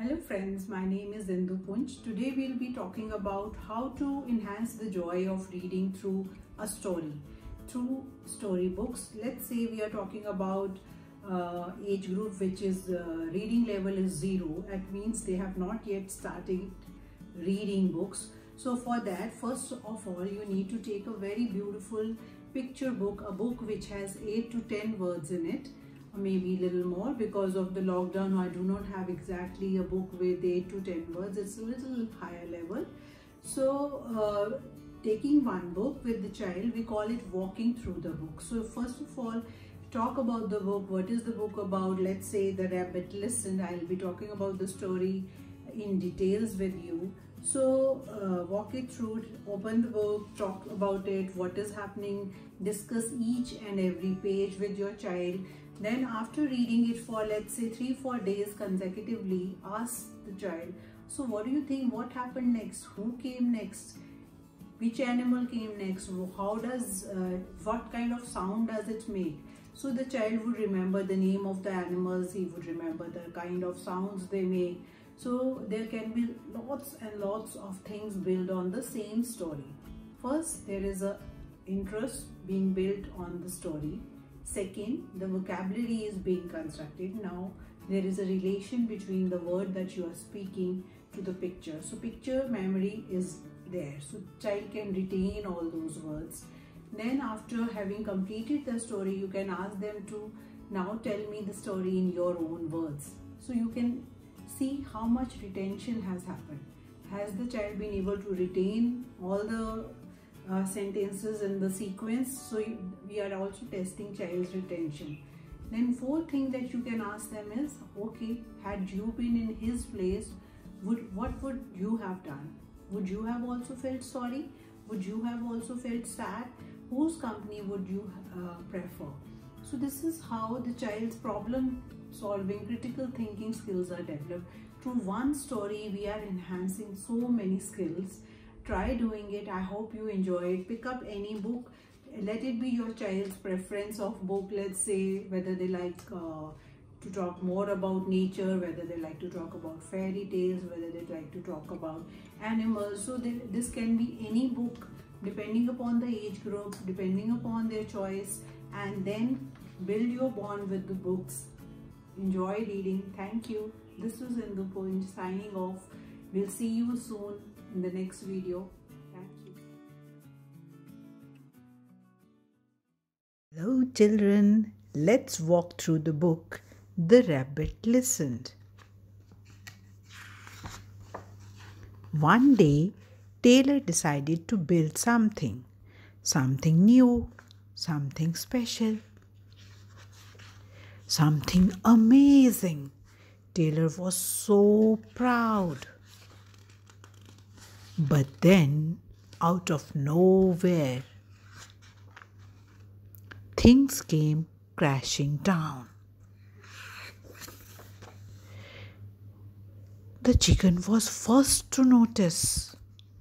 Hello friends, my name is Indu Punj. Today we'll be talking about how to enhance the joy of reading through a story, through storybooks. Let's say we are talking about age group which is reading level is 0. That means they have not yet started reading books. So for that, first of all, you need to take a very beautiful picture book, a book which has 8 to 10 words in it, or maybe a little more. Because of the lockdown, I do not have exactly a book with 8 to 10 words. It's a little higher level. So taking one book with the child, we call it walking through the book. So first of all, talk about the book. What is the book about? Let's say The Rabbit Listened. I'll be talking about the story in details with you. So walk it through, open the book, talk about it, what is happening, discuss each and every page with your child. Then after reading it for, let's say, 3-4 days consecutively, ask the child, so what do you think, what happened next, who came next, which animal came next, how does what kind of sound does it make? So the child would remember the name of the animals, he would remember the kind of sounds they make. So there can be lots and lots of things built on the same story. First, there is a interest being built on the story. Second, the vocabulary is being constructed. Now there is a relation between the word that you are speaking to the picture. So picture memory is there. So child can retain all those words. Then after having completed the story, you can ask them to now tell me the story in your own words. So you can see how much retention has happened. Has the child been able to retain all the sentences in the sequence? So we are also testing child's retention. Then fourth thing that you can ask them is, okay, had you been in his place, what would you have done? Would you have also felt sorry? Would you have also felt sad? Whose company would you prefer? So this is how the child's problem solving, critical thinking skills are developed. Through one story, we are enhancing so many skills. Try doing it. I hope you enjoy it. Pick up any book. Let it be your child's preference of book. Let's say whether they like to talk more about nature, whether they like to talk about fairy tales, whether they like to talk about animals. So this can be any book depending upon the age group, depending upon their choice, and then build your bond with the books. Enjoy reading. Thank you. This was Indu Punj signing off. We'll see you soon in the next video. Thank you. Hello children, let's walk through the book The Rabbit Listened. One day, Taylor decided to build something new, something special, something amazing. Taylor was so proud. But then, out of nowhere, things came crashing down. The chicken was first to notice.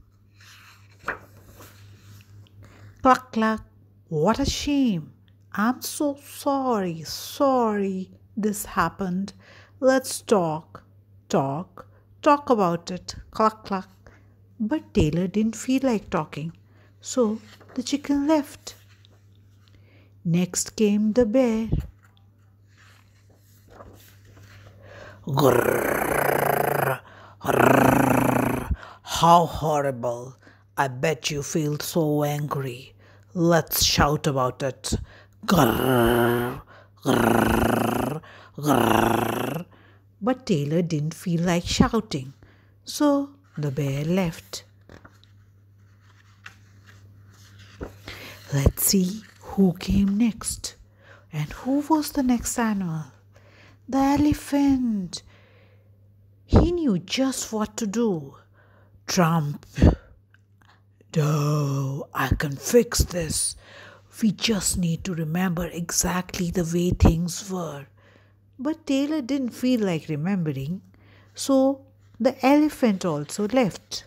Cluck, cluck. What a shame. I'm so sorry this happened. Let's talk about it. Cluck, cluck. But Taylor didn't feel like talking, so the chicken left. Next came the bear. Grrr, grrr, how horrible. I bet you feel so angry. Let's shout about it. Grrr, grrr, grrr. But Taylor didn't feel like shouting, so the bear left. Let's see who came next. And who was the next animal? The elephant. He knew just what to do. Trump. Oh, I can fix this. We just need to remember exactly the way things were. But Taylor didn't feel like remembering, so the elephant also left.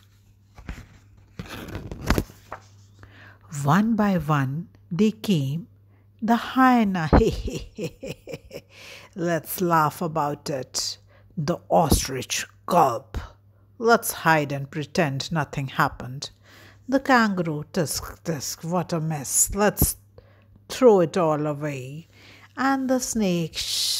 One by one they came. The hyena, let's laugh about it. The ostrich gulp. Let's hide and pretend nothing happened. The kangaroo, tisk tisk, what a mess. Let's throw it all away. And the snake,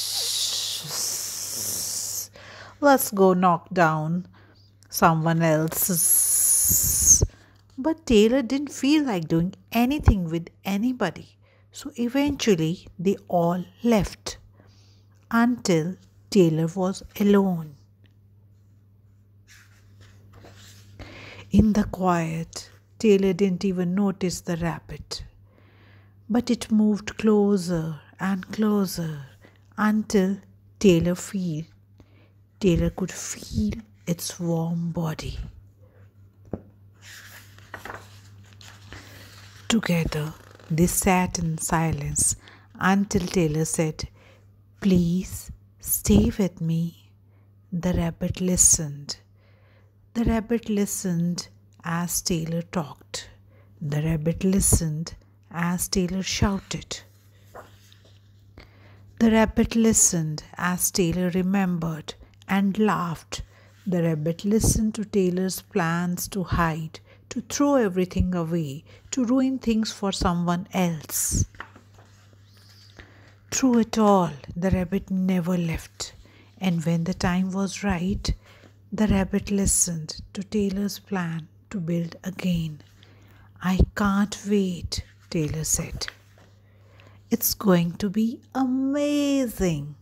shh, let's go knock down someone else's. But Taylor didn't feel like doing anything with anybody. So eventually they all left until Taylor was alone. In the quiet, Taylor didn't even notice the rabbit. But it moved closer and closer until Taylor could feel its warm body. Together, they sat in silence until Taylor said, "Please stay with me." The rabbit listened. The rabbit listened as Taylor talked. The rabbit listened as Taylor shouted. The rabbit listened as Taylor remembered and laughed. The rabbit listened to Taylor's plans to hide, to throw everything away, to ruin things for someone else. Through it all, the rabbit never left. And when the time was right, the rabbit listened to Taylor's plan to build again. "I can't wait," Taylor said. "It's going to be amazing."